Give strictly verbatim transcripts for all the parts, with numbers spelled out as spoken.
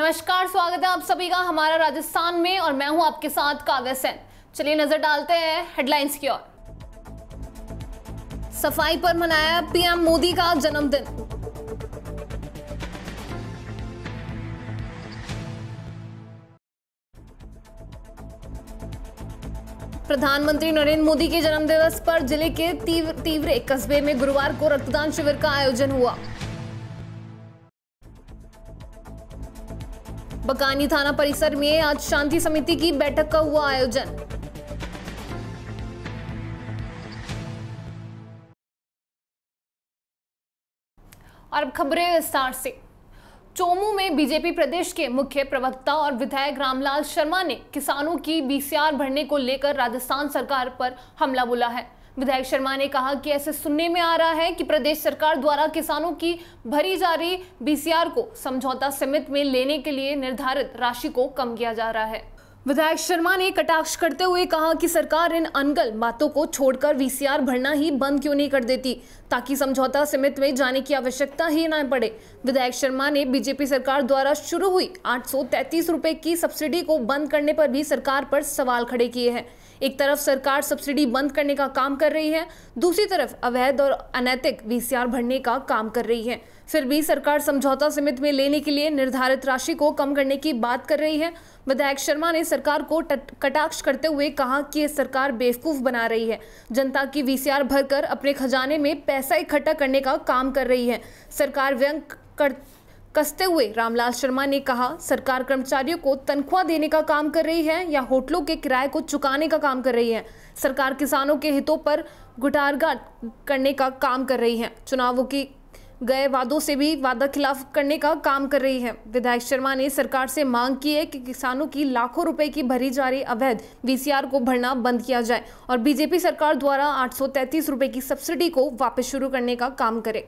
नमस्कार, स्वागत है आप सभी का हमारा राजस्थान में और मैं हूं आपके साथ काव्या सेन। चलिए नजर डालते हैं हेडलाइंस की ओर। सफाई पर मनाया पीएम मोदी का जन्मदिन। प्रधानमंत्री नरेंद्र मोदी के जन्मदिवस पर जिले के तीव्र तीव्रे कस्बे में गुरुवार को रक्तदान शिविर का आयोजन हुआ। बकानी थाना परिसर में आज शांति समिति की बैठक का हुआ आयोजन। और अब खबरें विस्तार से। चोमू में बीजेपी प्रदेश के मुख्य प्रवक्ता और विधायक रामलाल शर्मा ने किसानों की बीसीआर भरने को लेकर राजस्थान सरकार पर हमला बोला है। विधायक शर्मा ने कहा कि ऐसे सुनने में आ रहा है कि प्रदेश सरकार द्वारा किसानों की भरी जा रही बीसीआर को समझौता समिति में लेने के लिए निर्धारित राशि को कम किया जा रहा है। विधायक शर्मा ने कटाक्ष करते हुए कहा कि सरकार इन अनगल बातों को छोड़कर वीसीआर भरना ही बंद क्यों नहीं कर देती ताकि समझौता समिति में जाने की आवश्यकता ही न पड़े। विधायक शर्मा ने बीजेपी सरकार द्वारा शुरू हुई आठ सौ तैंतीस रुपए की सब्सिडी को बंद करने पर भी सरकार पर सवाल खड़े किए हैं। एक तरफ सरकार सब्सिडी बंद करने का काम कर रही है, दूसरी तरफ अवैध और अनैतिक वीसीआर भरने का काम कर रही है। फिर भी सरकार समझौता समिति में लेने के लिए निर्धारित राशि को कम करने की बात कर रही है। विधायक शर्मा ने सरकार को कटाक्ष करते हुए कहा कि ये सरकार बेवकूफ बना रही है, जनता की वीसीआर भरकर अपने खजाने में पैसा इकट्ठा करने का काम कर रही है। सरकार व्यंग कर कसते हुए रामलाल शर्मा ने कहा, सरकार कर्मचारियों को तनख्वाह देने का काम कर रही है या होटलों के किराए को चुकाने का काम कर रही है। सरकार किसानों के हितों पर गुटारघाट करने का काम कर रही है, चुनावों की गए वादों से भी वादा खिलाफ करने का काम कर रही है। विधायक शर्मा ने सरकार से मांग की है कि किसानों की लाखों रुपए की भरी जा रही अवैध वीसीआर को भरना बंद किया जाए और बीजेपी सरकार द्वारा आठ सौ तैंतीस रुपए की सब्सिडी को वापस शुरू करने का काम करे।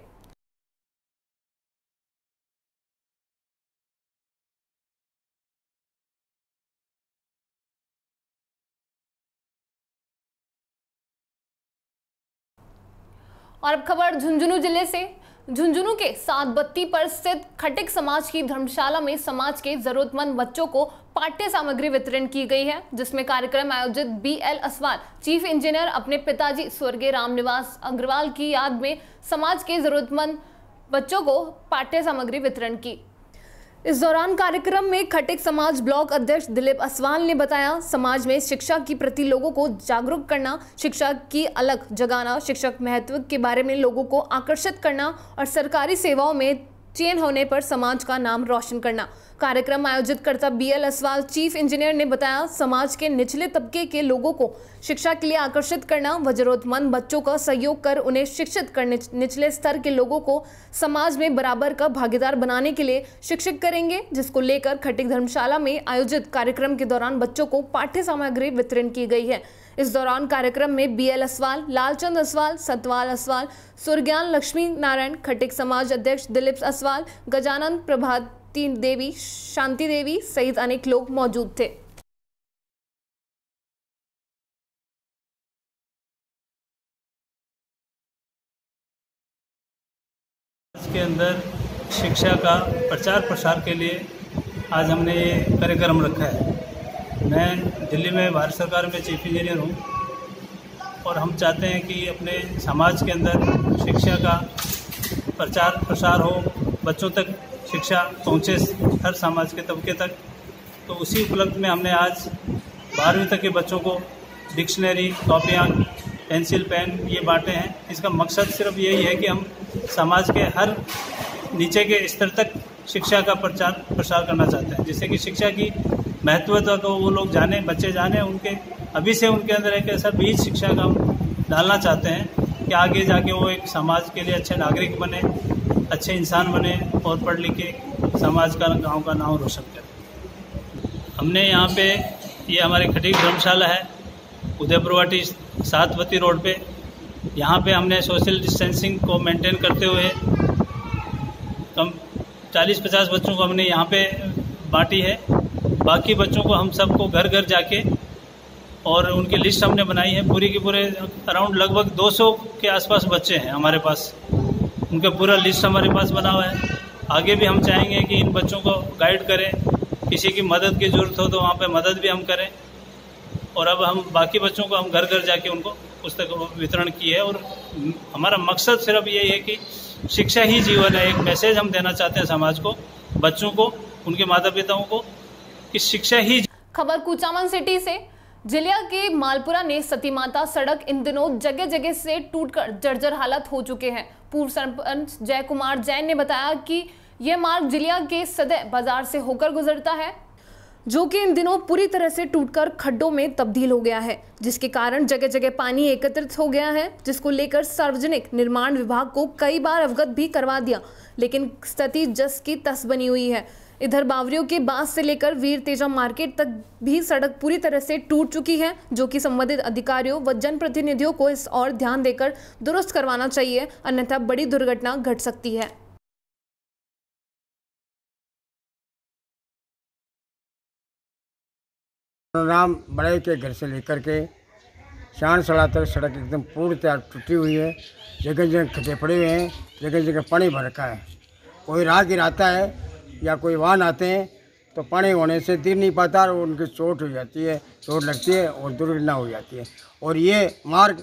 और अब खबर झुंझुनू जिले से। झुंझुनू के सात बत्ती पर स्थित खटिक समाज की धर्मशाला में समाज के जरूरतमंद बच्चों को पाठ्य सामग्री वितरण की गई है, जिसमें कार्यक्रम आयोजित बीएल असवाल चीफ इंजीनियर अपने पिताजी स्वर्गीय रामनिवास अग्रवाल की याद में समाज के जरूरतमंद बच्चों को पाठ्य सामग्री वितरण की। इस दौरान कार्यक्रम में खटिक समाज ब्लॉक अध्यक्ष दिलीप असवाल ने बताया, समाज में शिक्षा के प्रति लोगों को जागरूक करना, शिक्षा की अलग जगाना, शिक्षक महत्व के बारे में लोगों को आकर्षित करना और सरकारी सेवाओं में चयन होने पर समाज का नाम रोशन करना। कार्यक्रम आयोजित करता बीएल असवाल चीफ इंजीनियर ने बताया, समाज के निचले तबके के लोगों को शिक्षा के लिए आकर्षित करना व जरूरतमंद बच्चों का सहयोग कर उन्हें शिक्षित करने, निचले स्तर के लोगों को समाज में बराबर का भागीदार बनाने के लिए शिक्षित करेंगे, जिसको लेकर खटिक धर्मशाला में आयोजित कार्यक्रम के दौरान बच्चों को पाठ्य सामग्री वितरण की गई है। इस दौरान कार्यक्रम में बीएल असवाल, लालचंद असवाल, सतवाल असवाल, सुरज्ञान लक्ष्मी नारायण, खटिक समाज अध्यक्ष दिलीप असवाल, गजानंद, प्रभाती देवी, शांति देवी सहित अनेक लोग मौजूद थे। इसके अंदर शिक्षा का प्रचार प्रसार के लिए आज हमने ये कार्यक्रम रखा है। मैं दिल्ली में भारत सरकार में चीफ इंजीनियर हूँ और हम चाहते हैं कि अपने समाज के अंदर शिक्षा का प्रचार प्रसार हो, बच्चों तक शिक्षा पहुँचे, हर समाज के तबके तक। तो उसी उपलक्ष्य में हमने आज बारहवीं तक के बच्चों को डिक्शनरी, कॉपियाँ, पेंसिल, पेन ये बांटे हैं। इसका मकसद सिर्फ यही है कि हम समाज के हर नीचे के स्तर तक शिक्षा का प्रचार प्रसार करना चाहते हैं, जिससे कि शिक्षा की महत्वता को वो लोग जाने, बच्चे जाने, उनके अभी से उनके अंदर एक ऐसा बीज शिक्षा का हम डालना चाहते हैं कि आगे जाके वो एक समाज के लिए अच्छे नागरिक बने, अच्छे इंसान बने और पढ़ लिख के समाज का, गांव का नाम रोशन करें। हमने यहाँ पे ये हमारे खटिक धर्मशाला है, उदयपुर वाटी सात बत्ती रोड पे। यहाँ पे हमने सोशल डिस्टेंसिंग को मेंटेन करते हुए कम चालीस पचास बच्चों को हमने यहाँ पे बांटी है। बाकी बच्चों को हम सबको घर घर जाके और उनकी लिस्ट हमने बनाई है। पूरी की पूरे अराउंड लगभग दो सौ के आसपास बच्चे हैं हमारे पास, उनका पूरा लिस्ट हमारे पास बना हुआ है। आगे भी हम चाहेंगे कि इन बच्चों को गाइड करें किसी की मदद की ज़रूरत हो तो वहाँ पे मदद भी हम करें। और अब हम बाकी बच्चों को हम घर घर जाके उनको पुस्तक वितरण की है। और हमारा मकसद सिर्फ यही है कि शिक्षा ही जीवन है। एक मैसेज हम देना चाहते हैं समाज को, बच्चों को, उनके माता पिताओं को, कि शिक्षा ही। खबर कुचामन सिटी से। जिला के मालपुरा ने सती माता सड़क इन दिनों जगह जगह से टूटकर जर्जर हालत हो चुके हैं। पूर्व सरपंच जय कुमार जैन ने बताया कि यह मार्ग जिला के सदर बाजार से होकर गुजरता है, जो कि इन दिनों पूरी तरह से टूटकर खड्डों में तब्दील हो गया है, जिसके कारण जगह जगह पानी एकत्रित हो गया है, जिसको लेकर सार्वजनिक निर्माण विभाग को कई बार अवगत भी करवा दिया, लेकिन स्थिति जस की तस बनी हुई है। इधर बावरियों के बास से लेकर वीर तेजा मार्केट तक भी सड़क पूरी तरह से टूट चुकी है, जो कि संबंधित अधिकारियों व जनप्रतिनिधियों को इस और ध्यान देकर दुरुस्त करवाना चाहिए, अन्यथा बड़ी दुर्घटना घट सकती है। राम बड़े के घर से लेकर के शान सड़ा तक सड़क एकदम पूरी तरह टूटी हुई है। जगह जगह खड्डे पड़े हुए हैं, जगह जगह पानी भर रखा है। कोई राहगीर आता है या कोई वाहन आते हैं तो पानी होने से गिर नहीं पाता और उनकी चोट हो जाती है, चोट लगती है और दुर्घटना हो जाती है। और ये मार्ग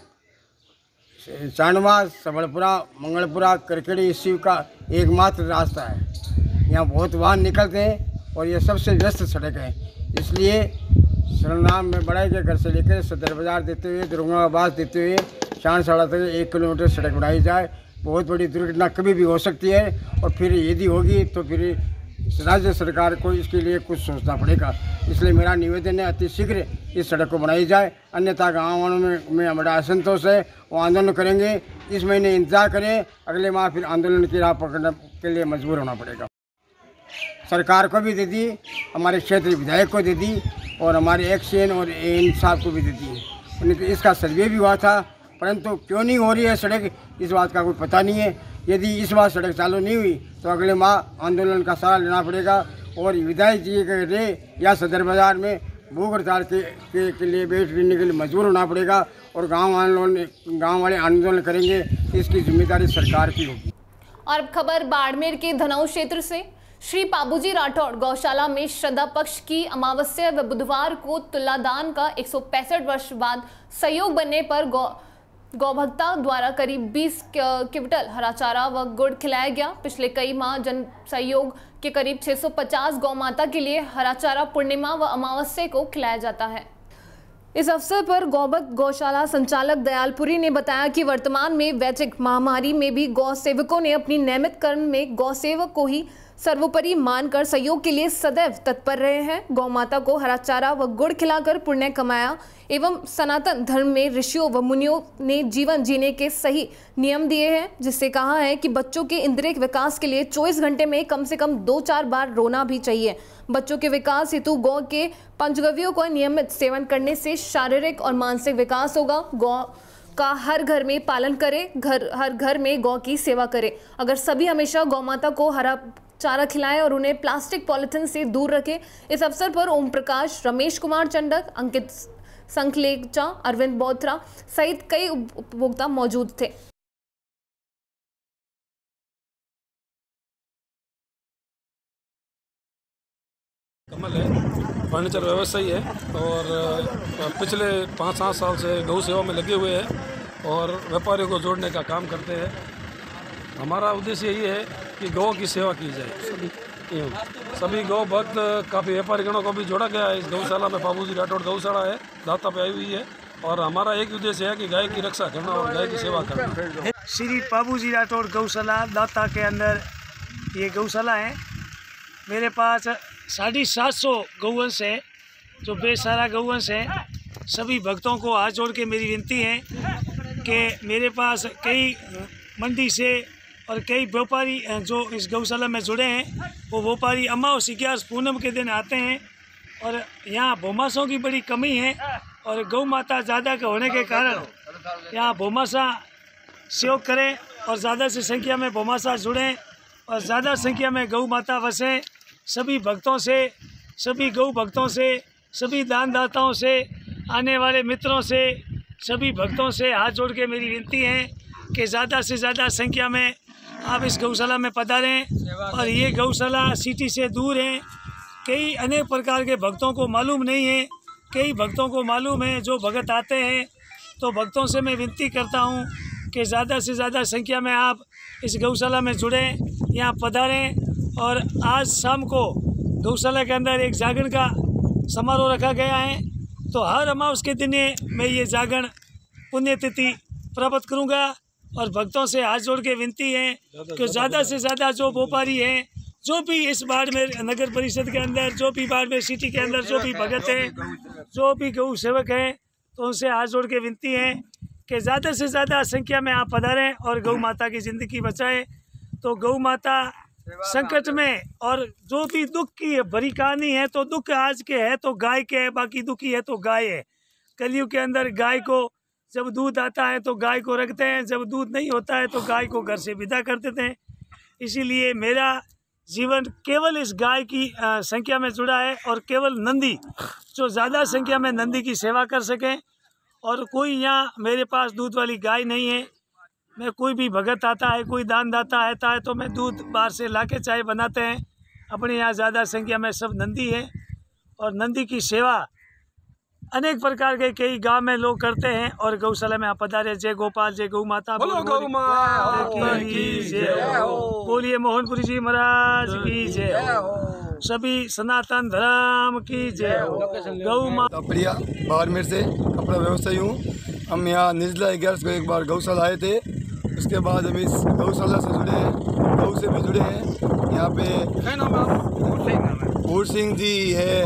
चांडवा, सबलपुरा, मंगलपुरा, करकेड़ी शिव का एकमात्र रास्ता है। यहाँ बहुत वाहन निकलते हैं और ये सबसे व्यस्त सड़क है। इसलिए सरनाम में बड़ाई के घर से लेकर सदर बाजार देते हुए दुर्गाबाद देते हुए शान साड़ा तक एक किलोमीटर सड़क बनाई जाए। बहुत बड़ी दुर्घटना कभी भी हो सकती है और फिर यदि होगी तो फिर राज्य सरकार को इसके लिए कुछ सोचना पड़ेगा। इसलिए मेरा निवेदन है अति शीघ्र इस सड़क को बनाई जाए, अन्यथा गाँव वालों में, में बड़ा असंतोष है, वो आंदोलन करेंगे। इस महीने इंतजार करें, अगले माह फिर आंदोलन की राह पकड़ने के लिए मजबूर होना पड़ेगा। सरकार को भी दे दी, हमारे क्षेत्रीय विधायक को दे दी और हमारे एक्शन और एन साहब को भी दे दी। उनके इसका सर्वे भी हुआ था, परंतु क्यों नहीं हो रही है सड़क, इस बात का कोई पता नहीं है। यदि इस बार सड़क चालू नहीं हुई तो अगले माह आंदोलन का सहारा लेना पड़ेगा और विधायक जी के लिए या सदर बाजार में भूख हड़ताल के, के, के लिए बैठने के लिए मजबूर होना पड़ेगा और गाँव आंदोलन गाँव वाले आंदोलन करेंगे। इसकी जिम्मेदारी सरकार की होगी। और अब खबर बाड़मेर के धनौर क्षेत्र से। श्री पाबूजी राठौड़ गौशाला में श्रद्धा पक्ष की अमावस्या व बुधवार को तुलादान का एक सौ पैंसठ वर्ष बाद सहयोग बनने पर गौ गौभक्ता द्वारा करीब बीस क्विंटल हरा चारा व गुड़ खिलाया गया। पिछले कई माह जन सहयोग के करीब छह सौ पचास गौ माता के लिए हरा चारा पूर्णिमा व अमावस्या को खिलाया जाता है। इस अवसर पर गौभक्त गौशाला संचालक दयालपुरी ने बताया कि वर्तमान में वैश्विक महामारी में भी गौ सेवकों ने अपनी नियमित कर्म में गौ सेवक को ही सर्वोपरि मानकर सहयोग के लिए सदैव तत्पर रहे हैं। गौ माता को हरा चारा व गुड़ खिलाकर पुण्य कमाया एवं सनातन धर्म में ऋषियों व मुनियों ने जीवन जीने के सही नियम दिए हैं, जिससे कहा है कि बच्चों के इंद्रिय विकास के लिए चौबीस घंटे में कम से कम दो चार बार रोना भी चाहिए। बच्चों के विकास हेतु गौ के पंचगव्यों का नियमित सेवन करने से शारीरिक और मानसिक विकास होगा। गौ का हर घर में पालन करें, घर हर घर में गौ की सेवा करें। अगर सभी हमेशा गौ माता को हरा चारा खिलाएं और उन्हें प्लास्टिक पॉलिथीन से दूर रखें। इस अवसर पर ओम प्रकाश, रमेश कुमार चंडक, अंकित संखलेचा, अरविंद बोथरा सहित कई उपभोक्ता मौजूद थे। कमल है, फर्नीचर व्यवसायी है और पिछले पाँच सात साल से गौ सेवा में लगे हुए हैं और व्यापारियों को जोड़ने का काम करते हैं। हमारा उद्देश्य यही है कि गौ की सेवा की जाए। सभी सभी गौ भक्त काफ़ी व्यापारी गणों को भी जोड़ा गया है। इस गौशाला में पाबूजी राठौड़ गौशाला है, दाता पे आई हुई है और हमारा एक उद्देश्य है कि गाय की रक्षा करना और गाय की सेवा करना। श्री पाबूजी राठौड़ गौशाला दाता के अंदर ये गौशाला है। मेरे पास साढ़े सात सौ गौवंश है, जो बेसहारा गौवंश है। सभी भक्तों को हाथ जोड़ के मेरी विनती है कि मेरे पास कई मंडी से और कई व्यापारी जो इस गौशाला में जुड़े हैं, वो व्यापारी अमावस्या ग्यारह पूनम के दिन आते हैं और यहाँ भौमासों की बड़ी कमी है और गौ माता ज़्यादा के होने के कारण यहाँ भौमासा सहयोग करें और ज़्यादा से संख्या में भौमासा जुड़ें और ज़्यादा संख्या में गौ माता बसें। सभी भक्तों से, सभी गौ भक्तों से, सभी दानदाताओं से, आने वाले मित्रों से, सभी भक्तों से हाथ जोड़ के मेरी विनती है कि ज़्यादा से ज़्यादा संख्या में आप इस गौशाला में पधारें। और ये गौशाला सिटी से दूर है कई अनेक प्रकार के भक्तों को मालूम नहीं है, कई भक्तों को मालूम है। जो भगत आते हैं तो भक्तों से मैं विनती करता हूँ कि ज़्यादा से ज़्यादा संख्या में आप इस गौशाला में जुड़ें, यहाँ पधारें। और आज शाम को गौशाला के अंदर एक जागरण का समारोह रखा गया है, तो हर अमावस के दिन मैं ये जागरण पुण्यतिथि प्राप्त करूँगा। और भक्तों से हाथ जोड़ के विनती है कि ज़्यादा से ज़्यादा जो व्यापारी हैं, जो भी इस बाड़मेर नगर परिषद के अंदर, जो भी बाड़मेर सिटी के अंदर जो भी भगत हैं, जो भी गौ सेवक हैं, तो उनसे हाथ जोड़ के विनती है कि ज़्यादा से ज़्यादा संख्या में आप पधारें और गौ माता की ज़िंदगी बचाएं। तो गौ माता संकट में, और जो भी दुख की भरी कहानी है, तो दुख आज के है तो गाय के है, बाकी दुखी है तो गाय है। कलयुग के अंदर गाय को जब दूध आता है तो गाय को रखते हैं, जब दूध नहीं होता है तो गाय को घर से विदा कर देते हैं। इसीलिए मेरा जीवन केवल इस गाय की आ, संख्या में जुड़ा है, और केवल नंदी, जो ज़्यादा संख्या में नंदी की सेवा कर सकें। और कोई यहाँ मेरे पास दूध वाली गाय नहीं है। मैं कोई भी भगत आता है, कोई दान दाता आता है, तो मैं दूध बाहर से लाके चाय बनाते हैं। अपने यहाँ ज़्यादा संख्या में सब नंदी है, और नंदी की सेवा अनेक प्रकार के कई गांव में लोग करते हैं। और गौशाला में आप पधारे। जय गोपाल, जय गौ माता, बोलो गौ माता की जय हो। बोलिए मोहनपुरी जी महाराज की जय हो। सभी सनातन धर्म की जय हो। गौ माता। प्रिया बाड़मेर से कपड़ा व्यवसायी हूँ। हम यहाँ निर्जला ग्यारह को एक बार गौशाला आए थे, उसके बाद हम इस गौशाला से जुड़े हैं, गौ से भी जुड़े हैं। यहाँ पे भूर सिंह जी है,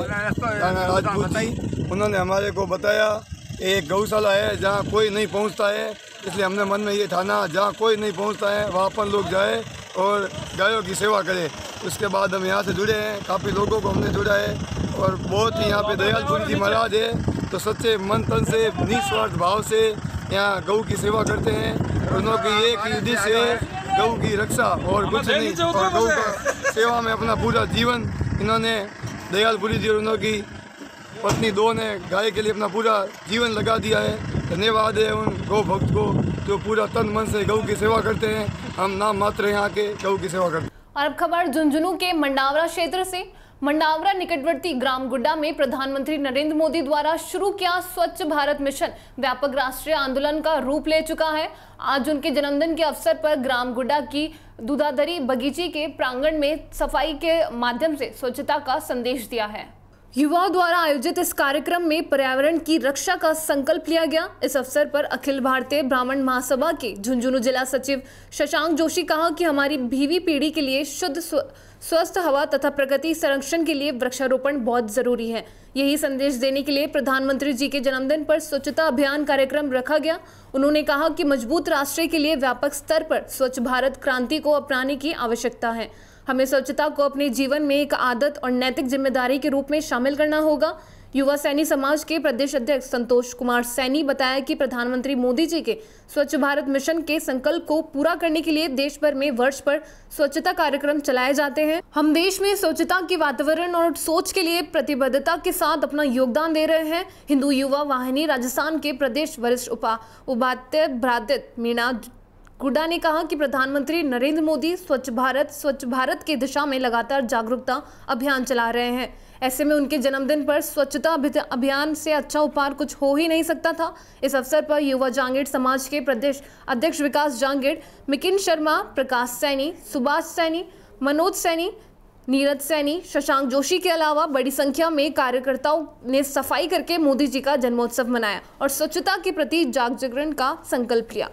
राजपूत जी, उन्होंने हमारे को बताया एक गौशाला है जहाँ कोई नहीं पहुँचता है, इसलिए हमने मन में ये ठाना जहाँ कोई नहीं पहुँचता है वहाँ पर लोग जाए और गायों की सेवा करें। उसके बाद हम यहाँ से जुड़े हैं, काफ़ी लोगों को हमने जुड़ा है, और बहुत ही यहाँ पे दयालपुरी जी महाराज है, तो सच्चे मन तन से निस्वार्थ भाव से यहाँ गौ की सेवा करते हैं। उनकी एक उद्देश्य है गौ की रक्षा और कुछ नहीं, और गौ का सेवा में अपना पूरा जीवन इन्होंने दयालपुरी जी और उनकी पत्नी दो ने गाय के लिए अपना पूरा जीवन लगा दिया है। धन्यवाद है उन गौ भक्त को जो पूरा तन मन से गौ की सेवा करते हैं। हम नाम मात्र यहाँ के गौ की सेवा करते हैं। और अब खबर झुंझुनू के मंडावरा क्षेत्र से। मंडावरा निकटवर्ती ग्राम गुड्डा में प्रधानमंत्री नरेंद्र मोदी द्वारा शुरू किया स्वच्छ भारत मिशन व्यापक राष्ट्रीय आंदोलन का रूप ले चुका है। आज उनके जन्मदिन के अवसर पर ग्राम गुड्डा की दूधाधरी बगीचे के प्रांगण में सफाई के माध्यम से स्वच्छता का संदेश दिया है। युवाओं द्वारा आयोजित इस कार्यक्रम में पर्यावरण की रक्षा का संकल्प लिया गया। इस अवसर पर अखिल भारतीय ब्राह्मण महासभा के झुंझुनू जिला सचिव शशांक जोशी कहा कि हमारी भावी पीढ़ी के लिए शुद्ध स्वस्थ हवा तथा प्रकृति संरक्षण के लिए वृक्षारोपण बहुत जरूरी है। यही संदेश देने के लिए प्रधानमंत्री जी के जन्मदिन पर स्वच्छता अभियान कार्यक्रम रखा गया। उन्होंने कहा कि मजबूत राष्ट्र के लिए व्यापक स्तर पर स्वच्छ भारत क्रांति को अपनाने की आवश्यकता है। हमें स्वच्छता को अपने जीवन में एक आदत और नैतिक जिम्मेदारी के रूप में शामिल करना होगा। युवा सैनी समाज के प्रदेश अध्यक्ष संतोष कुमार सैनी बताया कि प्रधानमंत्री मोदी जी के स्वच्छ भारत मिशन के संकल्प को पूरा करने के लिए देश भर में वर्ष पर स्वच्छता कार्यक्रम चलाए जाते हैं। हम देश में स्वच्छता के वातावरण और सोच के लिए प्रतिबद्धता के साथ अपना योगदान दे रहे हैं। हिंदू युवा वाहिनी राजस्थान के प्रदेश वरिष्ठ उपा उपाध्याय भ्रादित मीणा गुड्डा ने कहा कि प्रधानमंत्री नरेंद्र मोदी स्वच्छ भारत स्वच्छ भारत की दिशा में लगातार जागरूकता अभियान चला रहे हैं। ऐसे में उनके जन्मदिन पर स्वच्छता अभियान से अच्छा उपहार कुछ हो ही नहीं सकता था। इस अवसर पर युवा जांगेड़ समाज के प्रदेश अध्यक्ष विकास जांगेड़, मिकिन शर्मा, प्रकाश सैनी, सुभाष सैनी, मनोज सैनी, नीरज सैनी, शशांक जोशी के अलावा बड़ी संख्या में कार्यकर्ताओं ने सफाई करके मोदी जी का जन्मोत्सव मनाया और स्वच्छता के प्रति जागरण का संकल्प लिया।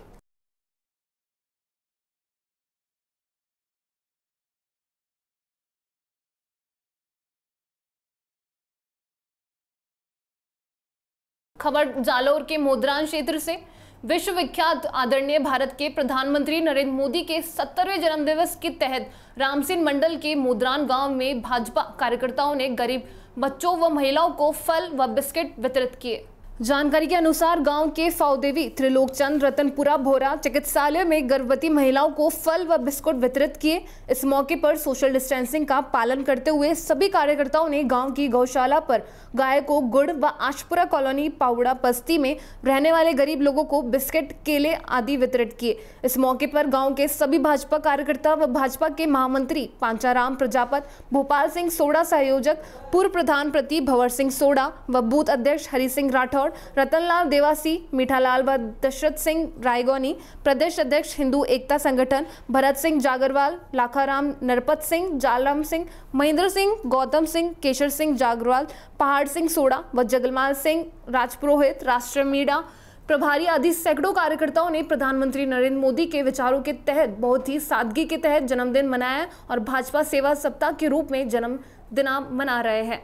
खबर जालौर के मोदरान क्षेत्र से। विश्व विख्यात आदरणीय भारत के प्रधानमंत्री नरेंद्र मोदी के सत्तरवें जन्मदिवस के तहत रामसिंह मंडल के मोदरान गांव में भाजपा कार्यकर्ताओं ने गरीब बच्चों व महिलाओं को फल व बिस्किट वितरित किए। जानकारी के अनुसार गांव के फाउदेवी त्रिलोकचंद रतनपुरा भोरा चिकित्सालय में गर्भवती महिलाओं को फल व बिस्कुट वितरित किए। इस मौके पर सोशल डिस्टेंसिंग का पालन करते हुए सभी कार्यकर्ताओं ने गांव की गौशाला पर गाय को गुड़ व आशपुरा कॉलोनी पाउड़ा बस्ती में रहने वाले गरीब लोगों को बिस्किट केले आदि वितरित किए। इस मौके पर गाँव के सभी भाजपा कार्यकर्ता व भाजपा के महामंत्री पांचाराम प्रजापत, भोपाल सिंह सोडा संयोजक, पूर्व प्रधान प्रति भंवर सिंह सोडा व बूथ अध्यक्ष हरि सिंह राठौर, रतनलाल देवासी, मीठालाल व दशरथ सिंह रायगौनी, प्रदेश अध्यक्ष हिंदू एकता संगठन भरत सिंह जागरवाल, लाखाराम नरपत सिंह, जालम सिंह, महेंद्र सिंह, गौतम सिंह, केशर सिंह जागरवाल, पहाड़ सिंह सोडा व जगलमाल सिंह राजपुरोहित, राष्ट्रीय मीडिया प्रभारी आदि सैकड़ों कार्यकर्ताओं ने प्रधानमंत्री नरेंद्र मोदी के विचारों के तहत बहुत ही सादगी के तहत जन्मदिन मनाया और भाजपा सेवा सप्ताह के रूप में जन्मदिन मना रहे हैं।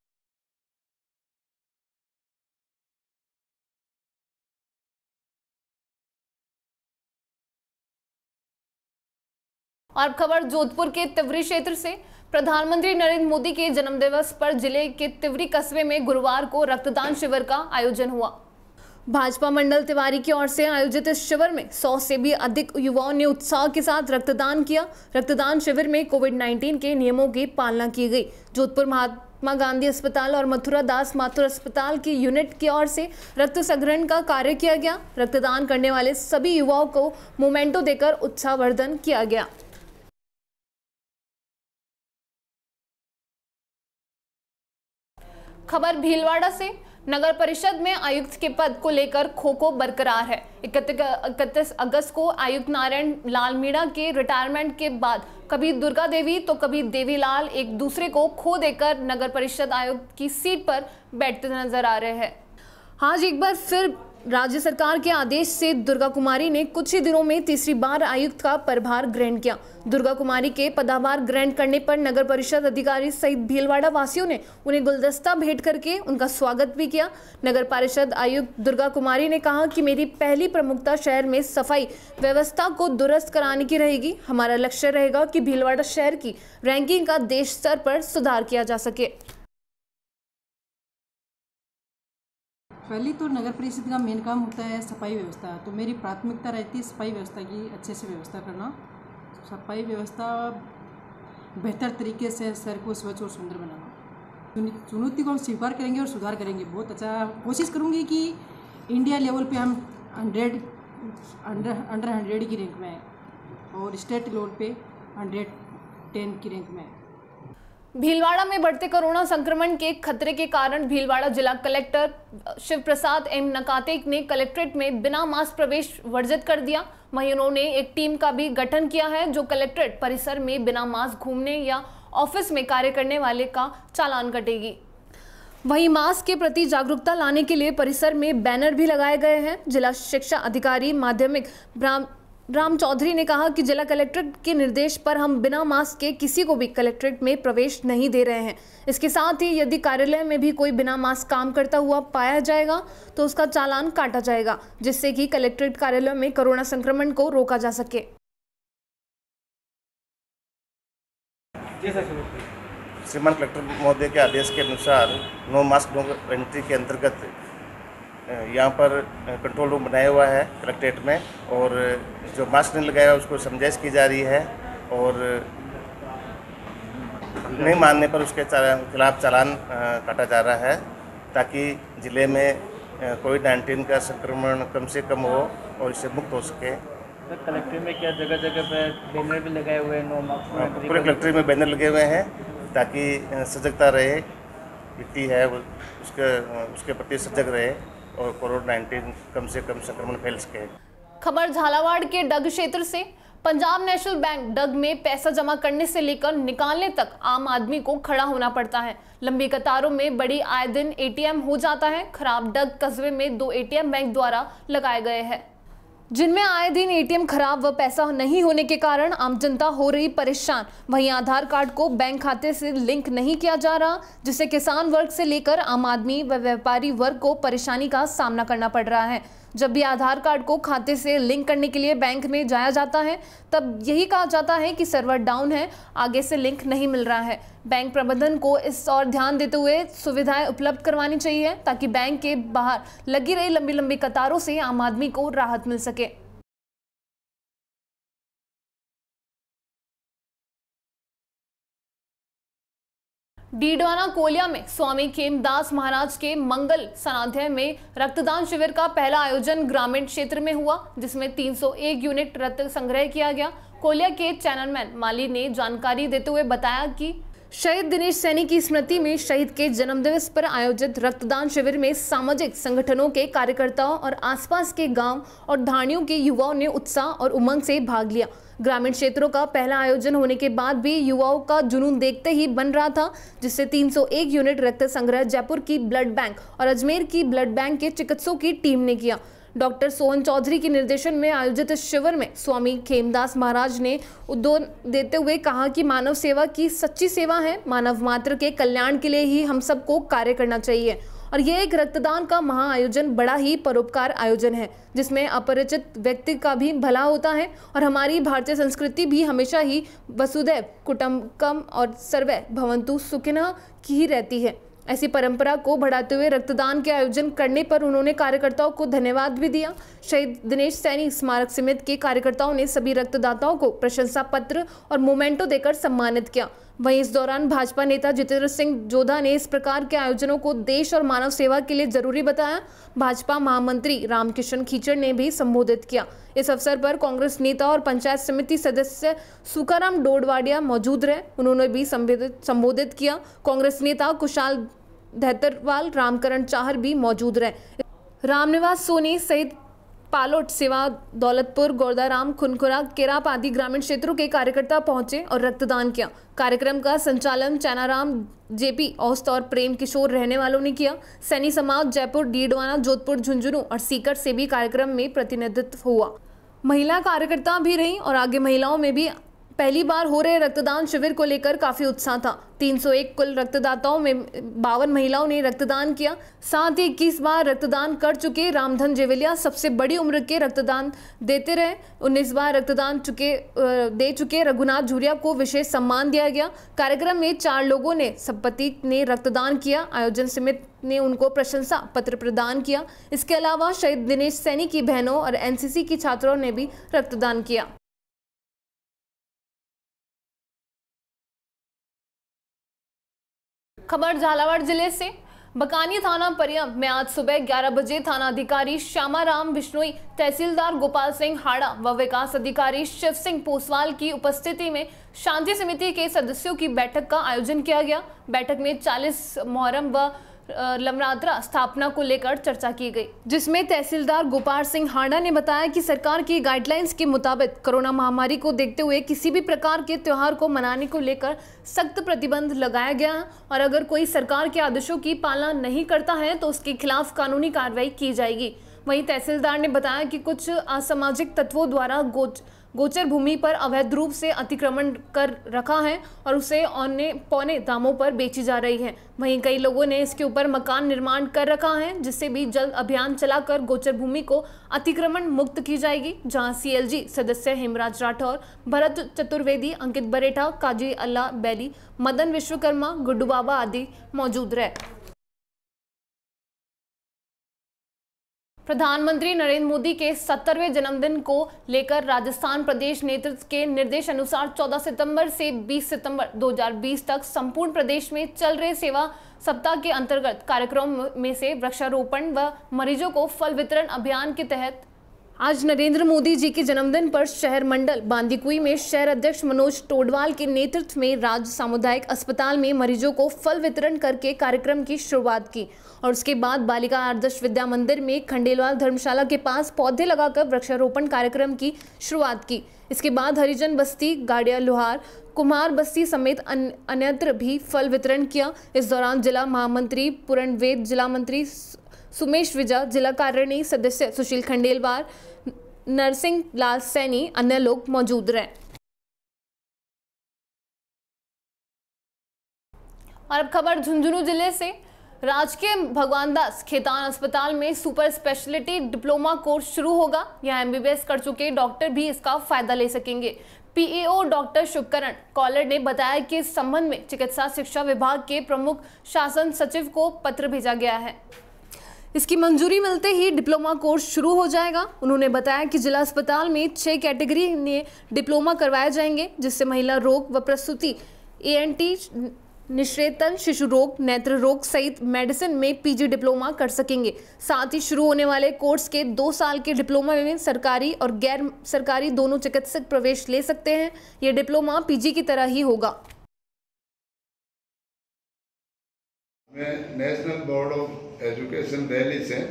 और खबर जोधपुर के तिवरी क्षेत्र से। प्रधानमंत्री नरेंद्र मोदी के जन्मदिवस पर जिले के तिवरी कस्बे में गुरुवार को रक्तदान शिविर का आयोजन हुआ। भाजपा मंडल तिवारी की ओर से आयोजित इस शिविर में सौ से भी अधिक युवाओं ने उत्साह के साथ रक्तदान किया। रक्तदान शिविर में कोविड उन्नीस के नियमों की पालना की गई। जोधपुर महात्मा गांधी अस्पताल और मथुरा दास माथुर अस्पताल की यूनिट की ओर से रक्त संग्रहण का कार्य किया गया। रक्तदान करने वाले सभी युवाओं को मोमेंटो देकर उत्साहवर्धन किया गया। खबर भीलवाड़ा से। नगर परिषद में आयुक्त के पद को लेकर खो खो बरकरार है। इकतीस अगस्त को आयुक्त नारायण लाल मीणा के रिटायरमेंट के बाद कभी दुर्गा देवी तो कभी देवीलाल एक दूसरे को खो देकर नगर परिषद आयुक्त की सीट पर बैठते नजर आ रहे हैं। आज एक बार फिर राज्य सरकार के आदेश से दुर्गा कुमारी ने कुछ ही दिनों में तीसरी बार आयुक्त का पदभार ग्रहण किया। दुर्गा कुमारी के पदभार ग्रहण करने पर नगर परिषद अधिकारी सहित भीलवाड़ा वासियों ने उन्हें गुलदस्ता भेंट करके उनका स्वागत भी किया। नगर परिषद आयुक्त दुर्गा कुमारी ने कहा कि मेरी पहली प्रमुखता शहर में सफाई व्यवस्था को दुरुस्त कराने की रहेगी। हमारा लक्ष्य रहेगा कि भीलवाड़ा शहर की रैंकिंग का देश स्तर पर सुधार किया जा सके। पहली तो नगर परिषद का मेन काम होता है सफाई व्यवस्था, तो मेरी प्राथमिकता रहती है सफाई व्यवस्था की अच्छे से व्यवस्था करना। सफाई व्यवस्था बेहतर तरीके से शहर को स्वच्छ और सुंदर बनाना। चुनौती को हम स्वीकार करेंगे और सुधार करेंगे। बहुत अच्छा कोशिश करूँगी कि इंडिया लेवल पे हम हंड्रेड अंडर अंडर हंड्रेड की रैंक में हैं और स्टेट लेवल पे हंड्रेड टेन की रैंक में हैं। भीलवाड़ा में बढ़ते कोरोना संक्रमण के खतरे के कारण भीलवाड़ा जिला कलेक्टर शिव प्रसाद एम नकाते ने कलेक्ट्रेट में बिना मास्क प्रवेश वर्जित कर दिया। वहीं उन्होंने एक टीम का भी गठन किया है जो कलेक्ट्रेट परिसर में बिना मास्क घूमने या ऑफिस में कार्य करने वाले का चालान कटेगी। वहीं मास्क के प्रति जागरूकता लाने के लिए परिसर में बैनर भी लगाए गए हैं। जिला शिक्षा अधिकारी माध्यमिक ब्राह्म राम चौधरी ने कहा कि जिला कलेक्ट्रेट के निर्देश पर हम बिना मास्क के किसी को भी कलेक्ट्रेट में प्रवेश नहीं दे रहे हैं। इसके साथ ही यदि कार्यालय में भी कोई बिना मास्क काम करता हुआ पाया जाएगा तो उसका चालान काटा जाएगा, जिससे कि कलेक्ट्रेट कार्यालय में कोरोना संक्रमण को रोका जा सके। श्रीमान कलेक्टर महोदय के आदेश के अनुसार नो मास्क नो एंट्री के अंतर्गत यहाँ पर कंट्रोल रूम बनाया हुआ है कलेक्ट्रेट में, और जो मास्क नहीं लगाया उसको समझाइश की जा रही है और नहीं मानने पर उसके खिलाफ चालान काटा जा रहा है ताकि ज़िले में कोविड नाइन्टीन का संक्रमण कम से कम हो और इससे मुक्त हो सके। तो कलेक्ट्रेट में क्या जगह जगह पे बैनर भी लगाए हुए हैं नो मास्क? पूरे कलेक्ट्रेट में बैनर लगे हुए हैं ताकि सजगता रहे, व्यक्ति है उसके उसके प्रति सजग रहे और कोविड नाइन्टीन कम से कम संक्रमण फैल सके। खबर झालावाड़ के डग क्षेत्र से। पंजाब नेशनल बैंक डग में पैसा जमा करने से लेकर निकालने तक आम आदमी को खड़ा होना पड़ता है। लंबी कतारों में बड़ी आए दिन एटीएम हो जाता है। खराब डग कस्बे में दो एटीएम बैंक द्वारा लगाए गए हैं, जिनमें आए दिन एटीएम खराब व पैसा नहीं होने के कारण आम जनता हो रही परेशान। वहीं आधार कार्ड को बैंक खाते से लिंक नहीं किया जा रहा, जिससे किसान वर्ग से लेकर आम आदमी व व्यापारी वर्ग को परेशानी का सामना करना पड़ रहा है। जब भी आधार कार्ड को खाते से लिंक करने के लिए बैंक में जाया जाता है तब यही कहा जाता है कि सर्वर डाउन है, आगे से लिंक नहीं मिल रहा है। बैंक प्रबंधन को इस और ध्यान देते हुए सुविधाएं उपलब्ध करवानी चाहिए ताकि बैंक के बाहर लगी रही लंबी लंबी कतारों से आम आदमी को राहत मिल सके। डीडवाना कोलिया में स्वामी खेमदास महाराज के मंगल स्नाध्याय में रक्तदान शिविर का पहला आयोजन ग्रामीण क्षेत्र में हुआ, जिसमें तीन सौ एक यूनिट रक्त संग्रह किया गया। कोलिया के चैनलमैन माली ने जानकारी देते हुए बताया कि शहीद दिनेश सैनी की स्मृति में शहीद के जन्मदिवस पर आयोजित रक्तदान शिविर में सामाजिक संगठनों के कार्यकर्ताओं और आसपास के गांव और धाड़ियों के युवाओं ने उत्साह और उमंग से भाग लिया। ग्रामीण क्षेत्रों का पहला आयोजन होने के बाद भी युवाओं का जुनून देखते ही बन रहा था, जिससे तीन सौ एक यूनिट रक्त संग्रह जयपुर की ब्लड बैंक और अजमेर की ब्लड बैंक के चिकित्सकों की टीम ने किया। डॉक्टर सोहन चौधरी के निर्देशन में आयोजित इस शिविर में स्वामी खेमदास महाराज ने उद्बोधन देते हुए कहा कि मानव सेवा की सच्ची सेवा है, मानव मात्र के कल्याण के लिए ही हम सबको कार्य करना चाहिए और यह एक रक्तदान का महाआयोजन बड़ा ही परोपकार आयोजन है, जिसमें अपरिचित व्यक्ति का भी भला होता है और हमारी भारतीय संस्कृति भी हमेशा ही वसुधैव कुटुंबकम और सर्वे भवन्तु सुखिनः की ही रहती है। ऐसी परंपरा को बढ़ाते हुए रक्तदान के आयोजन करने पर उन्होंने कार्यकर्ताओं को धन्यवाद भी दिया। शहीद दिनेश सैनी स्मारक समिति के कार्यकर्ताओं ने सभी रक्तदाताओं को प्रशंसा पत्र और मोमेंटो देकर सम्मानित किया। वहीं इस दौरान भाजपा नेता जितेंद्र सिंह जोधा ने इस प्रकार के आयोजनों को देश और मानव सेवा के लिए जरूरी बताया। भाजपा महामंत्री रामकिशन खीचड़ ने भी संबोधित किया। इस अवसर पर कांग्रेस नेता और पंचायत समिति सदस्य सुखाराम डोडवाडिया मौजूद रहे, उन्होंने भी संबोधित किया। कांग्रेस नेता कुशाल धैतरवाल, रामकरण चाहर भी मौजूद रहे। रामनिवास सोनी सहित पालोट, सेवा, दौलतपुर, गोरदाराम, खुनखुरा, केराप आदि ग्रामीण क्षेत्रों के कार्यकर्ता पहुंचे और रक्तदान किया। कार्यक्रम का संचालन चैनाराम, जेपी औस्त और प्रेम किशोर रहने वालों ने किया। सैनी समाज जयपुर, डीडवाना, जोधपुर, झुंझुनू और सीकर से भी कार्यक्रम में प्रतिनिधित्व हुआ। महिला कार्यकर्ता भी रही और आगे महिलाओं में भी पहली बार हो रहे रक्तदान शिविर को लेकर काफी उत्साह था। तीन सौ एक कुल रक्तदाताओं में बावन महिलाओं ने रक्तदान किया। साथ ही इक्कीस बार रक्तदान कर चुके रामधन जेवलिया सबसे बड़ी उम्र के रक्तदान देते रहे। उन्नीस बार रक्तदान चुके दे चुके रघुनाथ झुरिया को विशेष सम्मान दिया गया। कार्यक्रम में चार लोगों ने संपत्ति ने रक्तदान किया। आयोजन समिति ने उनको प्रशंसा पत्र प्रदान किया। इसके अलावा शहीद दिनेश सैनी की बहनों और एनसीसी की छात्रों ने भी रक्तदान किया। खबर झालावाड़ जिले से। बकानी थाना परियम में आज सुबह ग्यारह बजे थाना अधिकारी श्यामाराम बिश्नोई, तहसीलदार गोपाल सिंह हाड़ा व विकास अधिकारी शिव सिंह पोसवाल की उपस्थिति में शांति समिति के सदस्यों की बैठक का आयोजन किया गया। बैठक में चालीस मुहर्रम व लमरात्रा स्थापना को लेकर चर्चा की गई, जिसमें तहसीलदार गोपाल सिंह हाड़ा ने बताया कि सरकार की गाइडलाइंस के मुताबिक कोरोना महामारी को देखते हुए किसी भी प्रकार के त्योहार को मनाने को लेकर सख्त प्रतिबंध लगाया गया है और अगर कोई सरकार के आदेशों की पालना नहीं करता है तो उसके खिलाफ कानूनी कार्रवाई की जाएगी। वहीं तहसीलदार ने बताया कि कुछ असामाजिक तत्वों द्वारा गोच गोचर भूमि पर अवैध रूप से अतिक्रमण कर रखा है और उसे औने पौने दामों पर बेची जा रही है। वहीं कई लोगों ने इसके ऊपर मकान निर्माण कर रखा है, जिससे भी जल्द अभियान चलाकर गोचर भूमि को अतिक्रमण मुक्त की जाएगी। जहां सीएलजी सदस्य हेमराज राठौर, भरत चतुर्वेदी, अंकित बरेठा, काजी अल्लाह बैली, मदन विश्वकर्मा, गुड्डू बाबा आदि मौजूद रहे। प्रधानमंत्री नरेंद्र मोदी के सत्तरवें जन्मदिन को लेकर राजस्थान प्रदेश नेतृत्व के निर्देश अनुसार चौदह सितंबर से बीस सितंबर दो हज़ार बीस तक संपूर्ण प्रदेश में चल रहे सेवा सप्ताह के अंतर्गत कार्यक्रमों में से वृक्षारोपण व मरीजों को फल वितरण अभियान के तहत आज नरेंद्र मोदी जी के जन्मदिन पर शहर मंडल बांदीकुई में शहर अध्यक्ष मनोज टोडवाल के नेतृत्व में राज्य सामुदायिक अस्पताल में मरीजों को फल वितरण करके कार्यक्रम की शुरुआत की और उसके बाद बालिका आदर्श विद्या मंदिर में खंडेलवाल धर्मशाला के पास पौधे लगाकर वृक्षारोपण कार्यक्रम की शुरुआत की। इसके बाद हरिजन बस्ती, गाड़िया लोहार, कुम्हार बस्ती समेत अन्यत्र भी फल वितरण किया। इस दौरान जिला महामंत्री पूरणवेद, जिला मंत्री सुमेश विजा, जिला कार्यकारिणी सदस्य सुशील खंडेलवाल, नरसिंह लाल सैनी, अन्य लोग मौजूद रहे। और अब खबर झुंझुनू जिले से। राजकीय भगवान दास खेतान अस्पताल में सुपर स्पेशलिटी डिप्लोमा कोर्स शुरू होगा। यहाँ एमबीबीएस कर चुके डॉक्टर भी इसका फायदा ले सकेंगे। पीएओ डॉक्टर शुभकरण कौलर ने बताया कि इस संबंध में चिकित्सा शिक्षा विभाग के प्रमुख शासन सचिव को पत्र भेजा गया है। इसकी मंजूरी मिलते ही डिप्लोमा कोर्स शुरू हो जाएगा। उन्होंने बताया कि जिला अस्पताल में छह कैटेगरी में डिप्लोमा करवाए जाएंगे, जिससे महिला रोग व प्रसूति, एएनटी, निश्चेतन, शिशु रोग, नेत्र रोग सहित मेडिसिन में पीजी डिप्लोमा कर सकेंगे। साथ ही शुरू होने वाले कोर्स के दो साल के डिप्लोमा में सरकारी और गैर सरकारी दोनों चिकित्सक प्रवेश ले सकते हैं। ये डिप्लोमा पीजी की तरह ही होगा। मैं national board of education Delhi से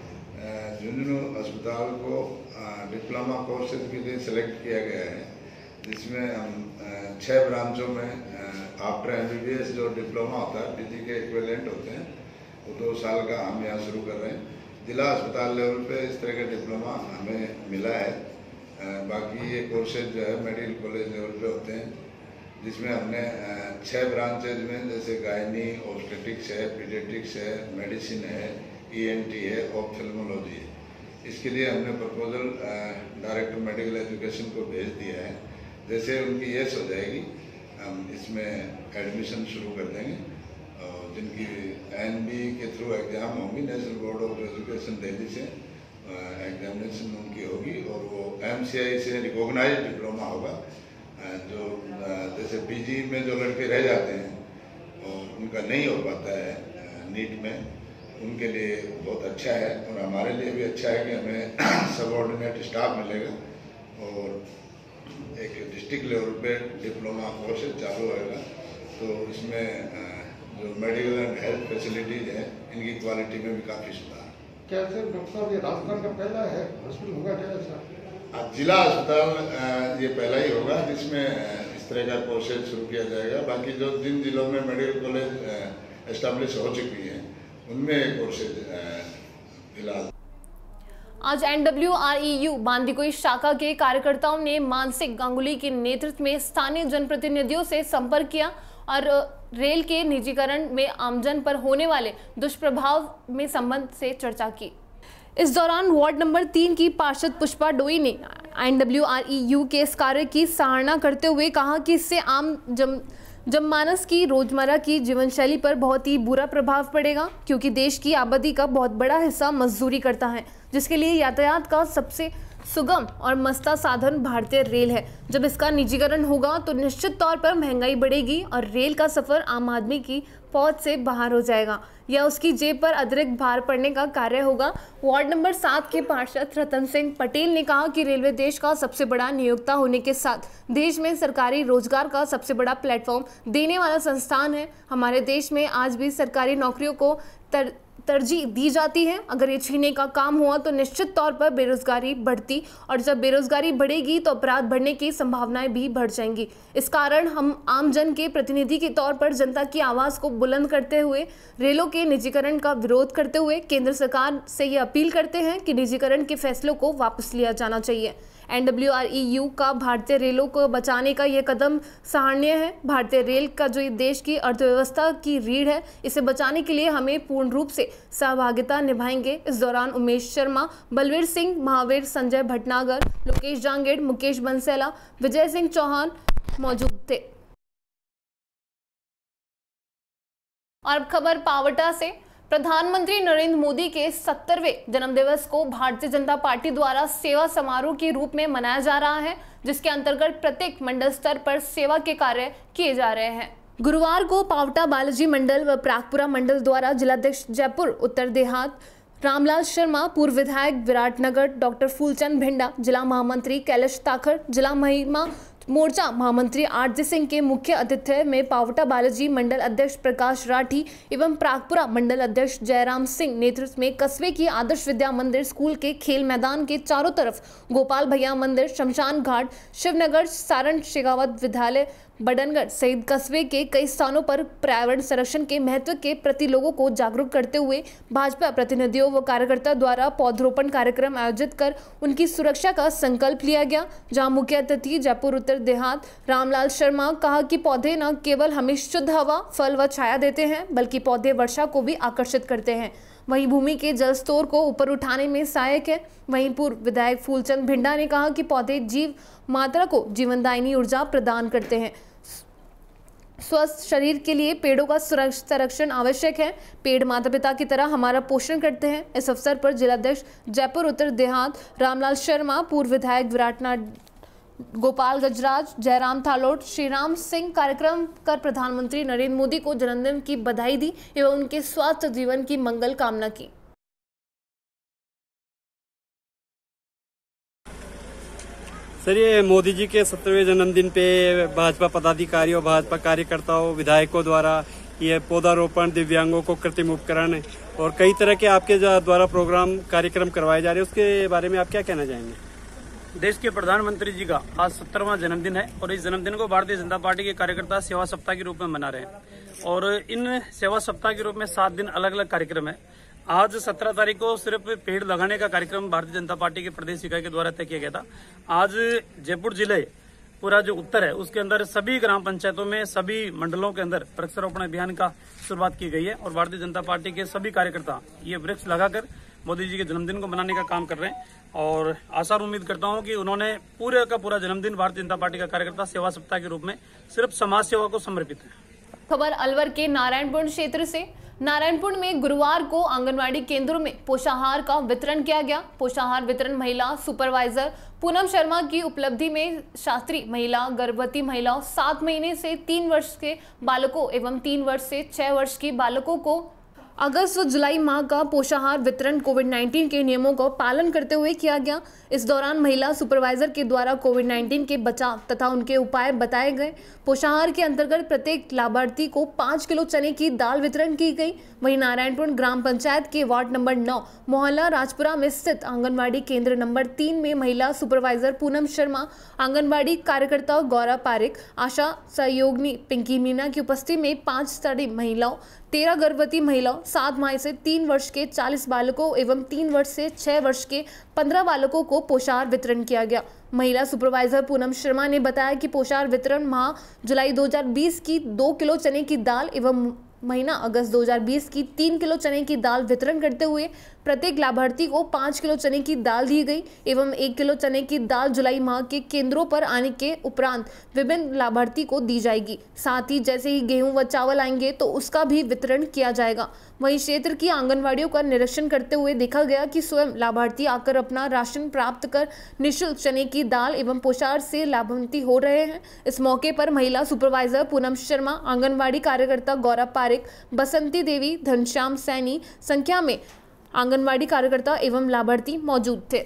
झुंझुनू अस्पताल को डिप्लोमा कोर्सेज के लिए सिलेक्ट किया गया है, जिसमें हम छः ब्रांचों में आफ्टर एमबीबीएस जो डिप्लोमा होता है, पीजी के इक्विवेलेंट होते हैं, वो दो साल का हम यहाँ शुरू कर रहे हैं। जिला अस्पताल लेवल पे इस तरह का डिप्लोमा हमें मिला है। बाकी ये कोर्सेज जो है मेडिकल कॉलेज लेवल पे होते हैं, जिसमें हमने छः ब्रांचेज में जैसे गायनी, ऑब्स्टेट्रिक्स है, पीडियाट्रिक्स है, मेडिसिन है, ईएनटी है, ऑप्थेल्मोलॉजी है। इसके लिए हमने प्रपोजल डायरेक्टर मेडिकल एजुकेशन को भेज दिया है। जैसे उनकी येस हो जाएगी, हम इसमें एडमिशन शुरू कर देंगे। और जिनकी एनबी के थ्रू एग्ज़ाम होंगी, national board of education Delhi से एग्जामिनेशन उनकी होगी, और वो एमसीआई से रिकॉग्नाइज्ड डिप्लोमा होगा। जो जैसे पीजी में जो लड़के रह जाते हैं और उनका नहीं हो पाता है नीट में, उनके लिए बहुत अच्छा है, और हमारे लिए भी अच्छा है कि हमें सबऑर्डिनेट स्टाफ मिलेगा और एक डिस्ट्रिक्ट लेवल पे डिप्लोमा कोर्स चालू होगा। तो इसमें जो मेडिकल एंड हेल्थ फैसिलिटीज हैं, इनकी क्वालिटी में भी काफ़ी सुधार। क्या सर डॉक्टर साहब ये राजस्थान का पहला है हॉस्पिटल होगा क्या सर? जिला अस्पताल ये पहला ही होगा जिसमें इस तरह का कोर्सेज शुरू किया जाएगा। बाकी जो जिन जिलों में मेडिकल कॉलेज एस्टेब्लिश हो चुकी हैं, उनमें कोर्सेज फिलहाल। आज एनडब्ल्यूआरईयू बांदीकुई शाखा के कार्यकर्ताओं ने मानसिक गांगुली के नेतृत्व में स्थानीय जनप्रतिनिधियों से संपर्क किया और रेल के निजीकरण में आमजन पर होने वाले दुष्प्रभाव में संबंध से चर्चा की। इस दौरान वार्ड नंबर तीन की पार्षद पुष्पा डोई ने एनडब्ल्यूआरईयू के इस कार्य की सराहना करते हुए कहा कि इससे आम जम जनमानस की रोजमर्रा की जीवन शैली पर बहुत ही बुरा प्रभाव पड़ेगा, क्योंकि देश की आबादी का बहुत बड़ा हिस्सा मजदूरी करता है, जिसके लिए यातायात का सबसे सुगम और मस्ता साधन भारतीय रेल है। जब इसका निजीकरण होगा तो निश्चित तौर पर महंगाई बढ़ेगी और रेल का सफर आम आदमी की पहुंच से बाहर हो जाएगा, या उसकी जेब पर अतिरिक्त भार पड़ने का कार्य होगा। वार्ड नंबर सात के पार्षद रतन सिंह पटेल ने कहा कि रेलवे देश का सबसे बड़ा नियोक्ता होने के साथ देश में सरकारी रोजगार का सबसे बड़ा प्लेटफॉर्म देने वाला संस्थान है। हमारे देश में आज भी सरकारी नौकरियों को तर तरजीह दी जाती है। अगर ये छीनने का काम हुआ तो निश्चित तौर पर बेरोजगारी बढ़ती, और जब बेरोजगारी बढ़ेगी तो अपराध बढ़ने की संभावनाएं भी बढ़ जाएंगी। इस कारण हम आम जन के प्रतिनिधि के तौर पर जनता की आवाज़ को बुलंद करते हुए रेलों के निजीकरण का विरोध करते हुए केंद्र सरकार से ये अपील करते हैं कि निजीकरण के फैसलों को वापस लिया जाना चाहिए। एनडब्ल्यूआरईयू का भारतीय रेलों को बचाने का यह कदम सराहनीय है। भारतीय रेल का जो देश की अर्थव्यवस्था की रीढ़ है, इसे बचाने के लिए हमें पूर्ण रूप से सहभागिता निभाएंगे। इस दौरान उमेश शर्मा, बलवीर सिंह महावीर, संजय भटनागर, लोकेश जांगेड़, मुकेश बंसेला, विजय सिंह चौहान मौजूद थे। और अब खबर पावटा से। प्रधानमंत्री नरेंद्र मोदी के सत्तरवें जन्मदिवस को भारतीय जनता पार्टी द्वारा सेवा समारोह के रूप में मनाया जा रहा है, जिसके अंतर्गत प्रत्येक मंडल स्तर पर सेवा के कार्य किए जा रहे हैं। गुरुवार को पावटा बालाजी मंडल व प्रागपुरा मंडल द्वारा जिलाध्यक्ष जयपुर उत्तर देहात रामलाल शर्मा, पूर्व विधायक विराटनगर डॉक्टर फूलचंद भिंडा, जिला महामंत्री कैलाश ताखर, जिला महिमा मोर्चा महामंत्री आरती सिंह के मुख्य आतिथ्य में पावटा बालाजी मंडल अध्यक्ष प्रकाश राठी एवं प्रागपुरा मंडल अध्यक्ष जयराम सिंह नेतृत्व में कस्बे की आदर्श विद्या मंदिर स्कूल के खेल मैदान के चारों तरफ गोपाल भैया मंदिर, शमशान घाट, शिवनगर, सारण शेखावत विद्यालय, बडनगढ़ सहित कस्बे के कई स्थानों पर पर्यावरण संरक्षण के महत्व के प्रति लोगों को जागरूक करते हुए भाजपा प्रतिनिधियों व कार्यकर्ता द्वारा पौधरोपण कार्यक्रम आयोजित कर उनकी सुरक्षा का संकल्प लिया गया, जहां मुख्य अतिथि जयपुर उत्तर देहात रामलाल शर्मा कहा कि पौधे न केवल हमें शुद्ध हवा, फल व छाया देते हैं, बल्कि पौधे वर्षा को भी आकर्षित करते हैं। वहीं भूमि के जल स्तर को ऊपर उठाने में सहायक है। वहीं पूर्व विधायक फूलचंद भिंडा ने कहा कि पौधे जीव मात्रा को जीवनदायिनी ऊर्जा प्रदान करते हैं। स्वस्थ शरीर के लिए पेड़ों का संरक्षण आवश्यक है। पेड़ माता पिता की तरह हमारा पोषण करते हैं। इस अवसर पर जिलाध्यक्ष जयपुर उत्तर देहात रामलाल शर्मा, पूर्व विधायक विराटनाथ गोपाल गजराज, जयराम थालोट, श्रीराम सिंह कार्यक्रम कर प्रधानमंत्री नरेंद्र मोदी को जन्मदिन की बधाई दी एवं उनके स्वास्थ्य जीवन की मंगल कामना की। सर, ये मोदी जी के सत्तरवें जन्मदिन पे भाजपा पदाधिकारियों, भाजपा कार्यकर्ताओं, विधायकों द्वारा ये पौधारोपण, दिव्यांगों को कृत्रिम उपकरण और कई तरह के आपके द्वारा प्रोग्राम कार्यक्रम करवाए जा रहे हैं, उसके बारे में आप क्या कहना चाहेंगे? देश के प्रधानमंत्री जी का आज सत्तरवां जन्मदिन है और इस जन्मदिन को भारतीय जनता पार्टी के कार्यकर्ता सेवा सप्ताह के रूप में मना रहे हैं और इन सेवा सप्ताह के रूप में सात दिन अलग अलग कार्यक्रम है। आज सत्रह तारीख को सिर्फ पेड़ लगाने का कार्यक्रम भारतीय जनता पार्टी के प्रदेश इकाई के द्वारा तय किया गया था। आज जयपुर जिले पूरा जो उत्तर है उसके अंदर सभी ग्राम पंचायतों में, सभी मंडलों के अंदर वृक्षारोपण अभियान का शुरुआत की गई है और भारतीय जनता पार्टी के सभी कार्यकर्ता ये वृक्ष लगाकर मोदी जी के जन्मदिन को मनाने का काम कर रहे हैं और आशा और उम्मीद करता हूं कि उन्होंने पूरे का पूरा जन्मदिन भारतीय जनता पार्टी का कार्यकर्ता सेवा सप्ताह के रूप में सिर्फ समाज सेवा को समर्पित है। खबर अलवर के नारायणपुर क्षेत्र से। नारायणपुर में गुरुवार को आंगनवाड़ी केंद्रों में पोषाहार का वितरण किया गया। पोषाहार वितरण महिला सुपरवाइजर पूनम शर्मा की उपलब्धि में शास्त्री महिला, गर्भवती महिलाओं, सात महीने से तीन वर्ष के बालकों एवं तीन वर्ष से छह वर्ष की बालकों को अगस्त व जुलाई माह का पोषाहार वितरण कोविड नाइन्टीन के नियमों का पालन करते हुए किया गया। इस दौरान महिला सुपरवाइजर के द्वारा कोविड नाइन्टीन के बचाव तथा उनके उपाय बताए गए। पोषाहार के अंतर्गत प्रत्येक लाभार्थी को पाँच किलो चने की दाल वितरण की गई। वहीं नारायणपुर ग्राम पंचायत के वार्ड नंबर नौ मोहल्ला राजपुरा में स्थित आंगनबाड़ी केंद्र नंबर तीन में महिला सुपरवाइजर पूनम शर्मा, आंगनबाड़ी कार्यकर्ता गौरव पारिक, आशा सहयोगिनी पिंकी मीना की उपस्थिति में पाँच स्तरीय महिलाओं, तेरह गर्भवती महिलाओं, सात माह से तीन वर्ष के चालीस बालकों एवं तीन वर्ष से छह वर्ष के पंद्रह बालकों को पोषाहार वितरण किया गया। महिला सुपरवाइजर पूनम शर्मा ने बताया कि पोषाहार वितरण माह जुलाई दो हज़ार बीस की दो किलो चने की दाल एवं महीना अगस्त दो हज़ार बीस की तीन किलो चने की दाल वितरण करते हुए प्रत्येक लाभार्थी को पाँच किलो चने की दाल दी गई एवं एक किलो चने की दाल जुलाई माह के केंद्रों पर आने के उपरांत विभिन्न लाभार्थी को दी जाएगी। साथ ही जैसे ही गेहूं व चावल आएंगे तो उसका भी वितरण किया जाएगा। वहीं क्षेत्र की आंगनवाड़ियों का निरीक्षण करते हुए देखा गया कि स्वयं लाभार्थी आकर अपना राशन प्राप्त कर निःशुल्क चने की दाल एवं पोषाहार से लाभान्वित हो रहे हैं। इस मौके पर महिला सुपरवाइजर पूनम शर्मा, आंगनवाड़ी कार्यकर्ता गौरव पारिक, बसंती देवी, घनश्याम सैनी संख्या में आंगनवाड़ी कार्यकर्ता एवं लाभार्थी मौजूद थे।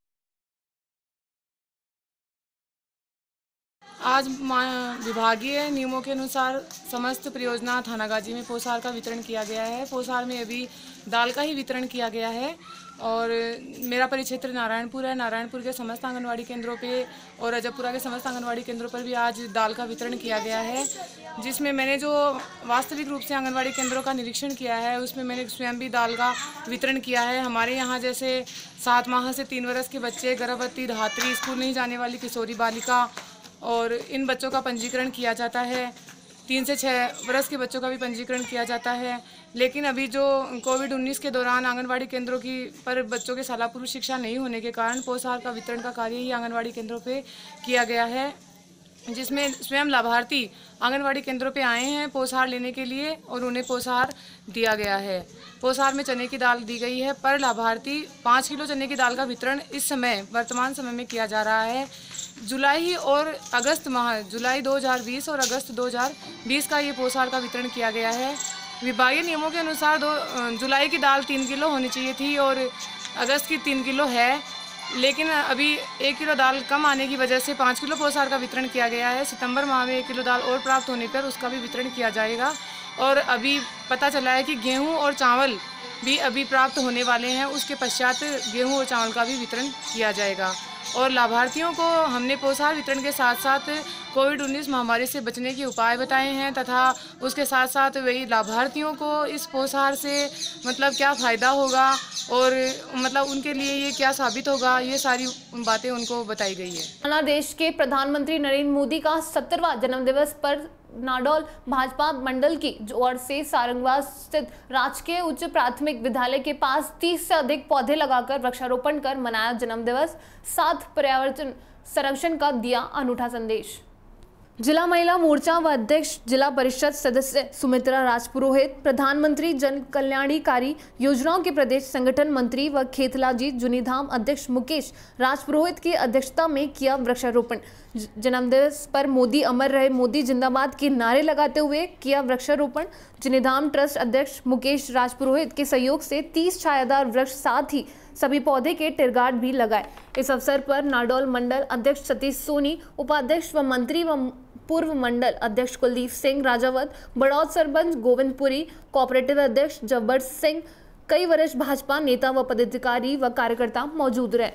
आज विभागीय नियमों के अनुसार समस्त परियोजना थानागाजी में पोषाहार का वितरण किया गया है। पोषाहार में अभी दाल का ही वितरण किया गया है और मेरा परिक्षेत्र नारायणपुर है। नारायणपुर के समस्त आंगनवाड़ी केंद्रों पे और अजबपुरा के समस्त आंगनवाड़ी केंद्रों पर भी आज दाल का वितरण किया गया है, जिसमें मैंने जो वास्तविक रूप से आंगनवाड़ी केंद्रों का निरीक्षण किया है उसमें मैंने स्वयं भी दाल का वितरण किया है। हमारे यहाँ जैसे सात माह से तीन वर्ष के बच्चे, गर्भवती, धात्री, स्कूल नहीं जाने वाली किशोरी बालिका और इन बच्चों का पंजीकरण किया जाता है। तीन से छः वर्ष के बच्चों का भी पंजीकरण किया जाता है। लेकिन अभी जो कोविड उन्नीस के दौरान आंगनवाड़ी केंद्रों की पर बच्चों के शाला पूर्व शिक्षा नहीं होने के कारण पोषाहार का वितरण का कार्य ही आंगनवाड़ी केंद्रों पे किया गया है, जिसमें स्वयं लाभार्थी आंगनवाड़ी केंद्रों पे आए हैं पोषाहार लेने के लिए और उन्हें पोषाहार दिया गया है। पोषाहार में चने की दाल दी गई है। पर लाभार्थी पाँच किलो चने की दाल का वितरण इस समय वर्तमान समय में किया जा रहा है। जुलाई और अगस्त माह, जुलाई दो हज़ार बीस और अगस्त दो हज़ार बीस का ये पोषाहार का वितरण किया गया है। विभागीय नियमों के अनुसार दो जुलाई की दाल तीन किलो होनी चाहिए थी और अगस्त की तीन किलो है, लेकिन अभी एक किलो दाल कम आने की वजह से पाँच किलो पोषाहार का वितरण किया गया है। सितंबर माह में एक किलो दाल और प्राप्त होने पर उसका भी वितरण किया जाएगा और अभी पता चला है कि गेहूं और चावल भी अभी प्राप्त होने वाले हैं। उसके पश्चात गेहूं और चावल का भी वितरण किया जाएगा और लाभार्थियों को हमने पोषाहार वितरण के साथ साथ कोविड उन्नीस महामारी से बचने के उपाय बताए हैं तथा उसके साथ साथ वही लाभार्थियों को इस पोषाहार से मतलब क्या फ़ायदा होगा और मतलब उनके लिए ये क्या साबित होगा, ये सारी बातें उनको बताई गई है। बांग्लादेश के प्रधानमंत्री नरेंद्र मोदी का सत्तरवां जन्मदिवस पर नाडौल भाजपा मंडल की ओर से सारंगवास स्थित राजकीय उच्च प्राथमिक विद्यालय के पास तीस से अधिक पौधे लगाकर वृक्षारोपण कर मनाया जन्मदिवस, साथ पर्यावरण संरक्षण का दिया अनूठा संदेश। जिला महिला मोर्चा व अध्यक्ष जिला परिषद सदस्य सुमित्रा राजपुरोहित, प्रधानमंत्री जन कल्याणकारी योजनाओं के प्रदेश संगठन मंत्री व खेतलाजी जुनीधाम अध्यक्ष मुकेश राजपुरोहित की अध्यक्षता में किया वृक्षारोपण। जन्मदिवस पर मोदी अमर रहे, मोदी जिंदाबाद के नारे लगाते हुए किया वृक्षारोपण। जुनीधाम ट्रस्ट अध्यक्ष मुकेश राजपुरोहित के सहयोग से तीस छायादार वृक्ष साथ ही सभी पौधे के टिरगाट भी लगाए। इस अवसर पर नाडौल मंडल अध्यक्ष सतीश सोनी, उपाध्यक्ष व मंत्री व पूर्व मंडल अध्यक्ष कुलदीप सिंह राजावत, बड़ौद सरपंच गोविंदपुरी, कोऑपरेटिव अध्यक्ष जब्बर सिंह, कई वरिष्ठ भाजपा नेता व पदाधिकारी व कार्यकर्ता मौजूद रहे।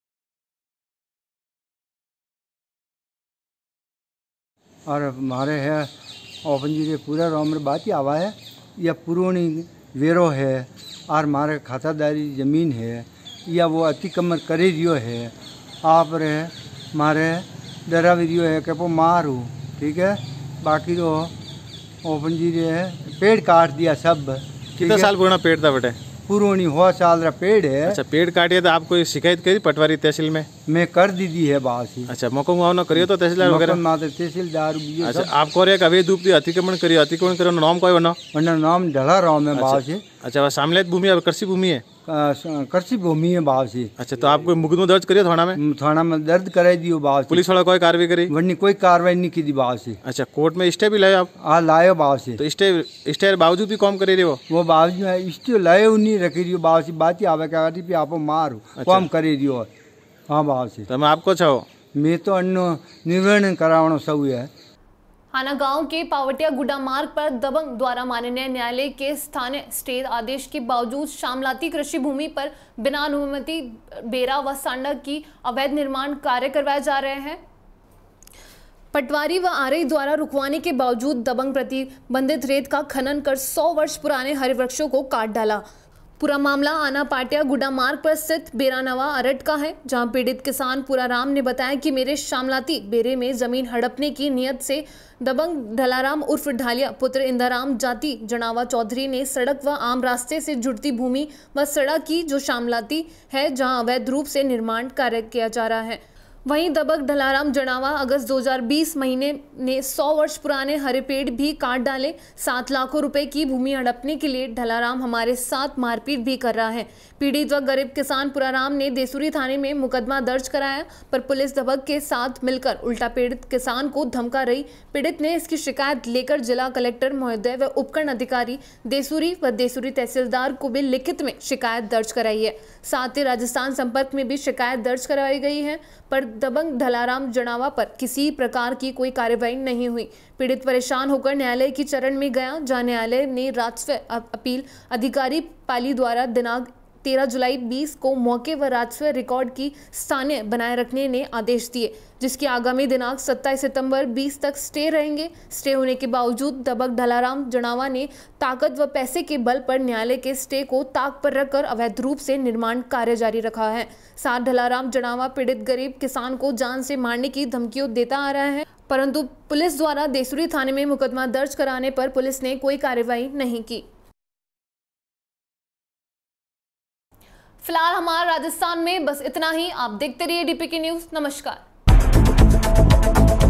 और हमारे है ओपन जी पूरा रोमर बात ही आवा है, या पुरानी वेरो है और हमारे खातादारी ज़मीन है या वो अतिक्रमण करे दियो है, आप रहे हमारे डरा भी दियो है कि वो मारू, ठीक है। बाकी तो ओपन जी है पेड़ काट दिया सब। कितना साल पुराना पेड़ था बेटे? पुरानी हो साल रहा पेड़ है। अच्छा, पेड़ काटिए तो आपको शिकायत करी पटवारी तहसील में? मैं कर दी दी है बात ही। अच्छा, मौका मुआवना करियो तो तहसीलदार वगैरह? तहसीलदार। अच्छा, आपको एक अवैध रूप अतिक्रमण करियो, अतिक्रमण करो नाम कोई बना? वरना नाम ढला रहा मैं बात से। अच्छा, वह सामने भूमि है, कृषि भूमि है? कृषि भूमि है बात से। अच्छा, तो आपको मुकदमा दर्ज करियो थाना में? थाना में दर्ज कराई दियो बात। पुलिस वाला कोई कार्रवाई करी? वरनी कोई कार्रवाई नहीं की दी बात से। अच्छा, कोर्ट में स्टे भी लाए आप? हाँ लायो बात से। तो स्टे स्टे बावजूद भी कॉम करे रहे हो? वो बावजूद स्टे लाए नहीं रखी रही बात से, बात ही आवे क्या पे आप मारो कम करे दियो। हाँ बात से। तो मैं आपको चाहो मैं तो अन्य निर्वहन करावनो सब है। हाना गांव के पावटिया गुड्डा मार्ग पर दबंग द्वारा माननीय न्यायालय के स्थानीय स्टे आदेश के बावजूद शामलाती कृषि भूमि पर बिना अनुमति बेरा व सांडा की अवैध निर्माण कार्य करवाए जा रहे हैं। पटवारी व आरई द्वारा रुकवाने के बावजूद दबंग प्रतिबंधित रेत का खनन कर सौ वर्ष पुराने हरे वृक्षों को काट डाला। पूरा मामला आना पाटिया गुड्डा मार्ग पर स्थित बेरानवा अरट का है, जहां पीड़ित किसान पूरा राम ने बताया कि मेरे शामलाती बेरे में जमीन हड़पने की नियत से दबंग ढलाराम उर्फ ढालिया पुत्र इंदाराम जाति जनावा चौधरी ने सड़क व आम रास्ते से जुड़ती भूमि व सड़क की जो शामलाती है जहां अवैध रूप से निर्माण कार्य किया जा रहा है। वहीं दबंग ढलाराम जनावा अगस्त दो हज़ार बीस महीने ने सौ वर्ष पुराने हरे पेड़ भी काट डाले। सात लाखों रुपए की भूमि हड़पने के लिए ढलाराम हमारे साथ मारपीट भी कर रहा है। पीड़ित व गरीब किसान पुराराम ने देसूरी थाने में मुकदमा दर्ज कराया, पर पुलिस दबंग के साथ मिलकर उल्टा पीड़ित किसान को धमका रही। पीड़ित ने इसकी शिकायत लेकर जिला कलेक्टर महोदय व उपखंड अधिकारी देसूरी व देसूरी तहसीलदार को भी लिखित में शिकायत दर्ज कराई है। साथ ही राजस्थान संपर्क में भी शिकायत दर्ज कराई गई है, पर दबंग ढलाराम जनावा पर किसी प्रकार की कोई कार्रवाई नहीं हुई। पीड़ित परेशान होकर न्यायालय की चरण में गया, जहां न्यायालय ने राजस्व अपील अधिकारी पाली द्वारा दिनांक तेरह जुलाई बीस को मौके व राजस्व रिकॉर्ड की स्थानीय बनाए रखने ने आदेश दिए, जिसकी आगामी दिनांक सत्ताईस सितंबर बीस तक स्टे रहेंगे। स्टे होने के बावजूद दबंग ढलाराम जनावा ने ताकत व पैसे के बल पर न्यायालय के स्टे को ताक पर रखकर अवैध रूप से निर्माण कार्य जारी रखा है। साथ ढलाराम जनावा पीड़ित गरीब किसान को जान से मारने की धमकियों देता आ रहा है, परंतु पुलिस द्वारा देसूरी थाने में मुकदमा दर्ज कराने पर पुलिस ने कोई कार्रवाई नहीं की। फिलहाल हमारा राजस्थान में बस इतना ही। आप देखते रहिए डीपीके न्यूज। नमस्कार।